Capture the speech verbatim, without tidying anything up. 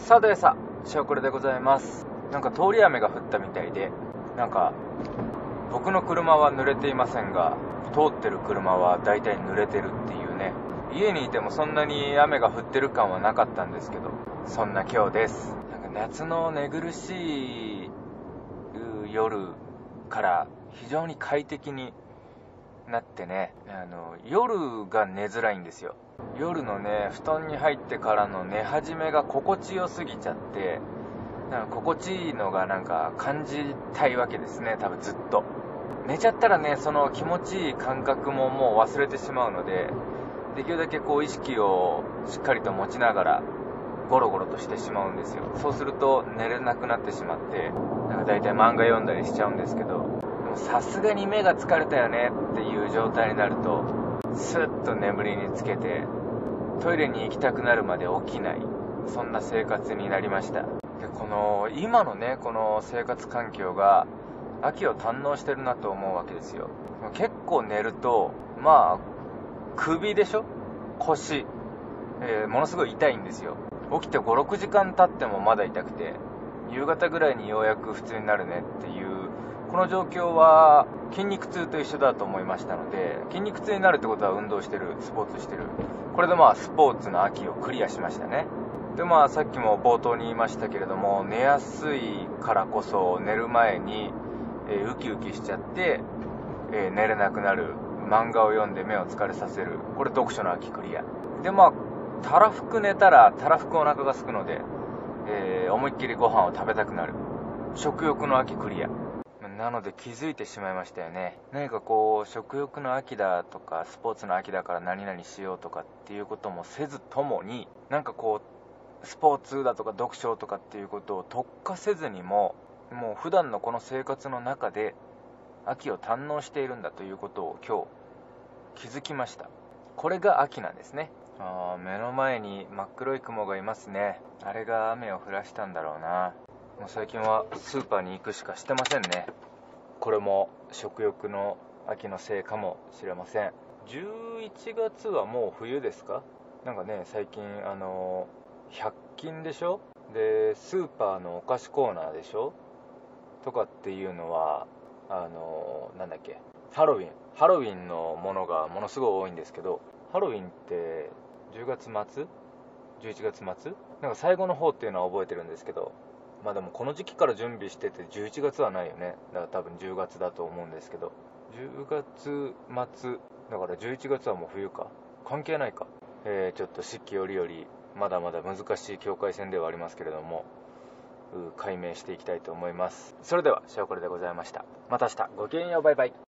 さてさ、しょこれでございます。なんか通り雨が降ったみたいで、なんか僕の車は濡れていませんが、通ってる車は大体濡れてるっていうね。家にいてもそんなに雨が降ってる感はなかったんですけど、そんな今日です。なんか夏の寝苦しい夜から非常に快適になってね、あの夜が寝づらいんですよ。夜のね、布団に入ってからの寝始めが心地よすぎちゃって、なんか心地いいのがなんか感じたいわけですね、多分ずっと。寝ちゃったらね、その気持ちいい感覚ももう忘れてしまうので、できるだけこう意識をしっかりと持ちながらゴロゴロとしてしまうんですよ。そうすると寝れなくなってしまって、なんか大体漫画読んだりしちゃうんですけど、さすがに目が疲れたよねっていう状態になると、スッと眠りにつけてトイレに行きたくなるまで起きない、そんな生活になりました。でこの今のね、この生活環境が秋を堪能してるなと思うわけですよ。結構寝ると、まあ首でしょ、腰、えー、ものすごい痛いんですよ。起きてごろくじかん経ってもまだ痛くて、夕方ぐらいにようやく普通になるねっていう、この状況は筋肉痛と一緒だと思いましたので、筋肉痛になるってことは運動してる、スポーツしてる、これでまあスポーツの秋をクリアしましたね。でまあさっきも冒頭に言いましたけれども、寝やすいからこそ寝る前に、えー、ウキウキしちゃって、えー、寝れなくなる、漫画を読んで目を疲れさせる、これ読書の秋クリアで、まあたらふく寝たらたらふくお腹が空くので、えー、思いっきりご飯を食べたくなる、食欲の秋クリアなので気づいてしまいましたよね。何かこう食欲の秋だとかスポーツの秋だから何々しようとかっていうこともせずともに、なんかこうスポーツだとか読書とかっていうことを特化せずにも、もう普段のこの生活の中で秋を堪能しているんだということを今日気づきました。これが秋なんですね。あー、目の前に真っ黒い雲がいますね。あれが雨を降らしたんだろうな。もう最近はスーパーに行くしかしてませんね。これも食欲の秋のせいかもしれません。じゅういちがつはもう冬ですか？なんかね、最近あのひゃく均でしょ、でスーパーのお菓子コーナーでしょとかっていうのは、あのなんだっけ、ハロウィンハロウィンのものがものすごい多いんですけど、ハロウィンってじゅうがつ末じゅういちがつ末、なんか最後の方っていうのは覚えてるんですけど、まあでもこの時期から準備しててじゅういちがつはないよね。だから多分じゅうがつだと思うんですけど、じゅうがつ末だからじゅういちがつはもう冬か、関係ないか。えー、ちょっと四季折々まだまだ難しい境界線ではありますけれども、解明していきたいと思います。それではしゃおこれでございました。また明日、ごきげんよう、バイバイ。